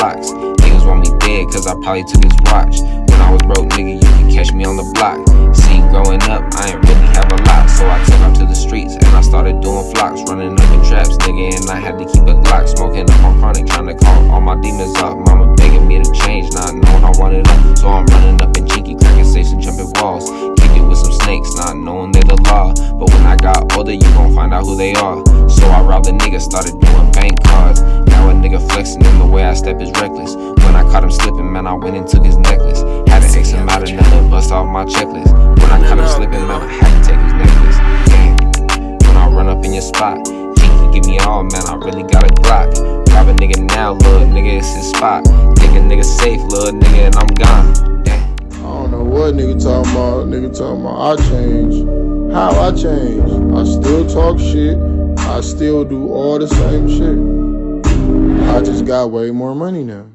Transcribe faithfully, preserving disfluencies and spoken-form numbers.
blocks. Niggas want me dead cause I probably took his watch. When I was broke, nigga, you can catch me on the block. See, growing up, I ain't really have a lot, so I took out to the streets and I started doing flocks, running up in traps, nigga, and I had to keep a Glock, smoking up on chronic, trying to call all my demons up. Mama begging me to change, not knowing I wanted up, so I'm running up in cheeky, cracking safes and jumping walls, kick it with some snakes, not knowing they the law. But when I got older, you gon' find out who they are. So I robbed a nigga, started doing bank cards. Now a nigga flexing and the way I step is reckless. When I caught him slipping, man, I went and took his necklace. Had to X him out another bust off my checklist. When I caught him slipping, man, I had to take his necklace. Damn. When I run up in your spot, G can give me all, man, I really got a Glock. Rob a nigga now, little nigga, it's his spot. Think a nigga safe, little nigga, and I'm gone. Damn. I don't know what nigga talking about. Nigga talking about I change. How I change? I still talk shit. I still do all the same shit. I just got way more money now.